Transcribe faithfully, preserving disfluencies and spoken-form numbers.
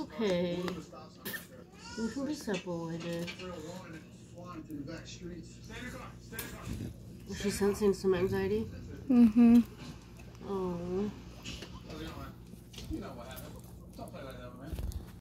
okay. Look what this boy did. Is she sensing some anxiety? Mm-hmm. Oh.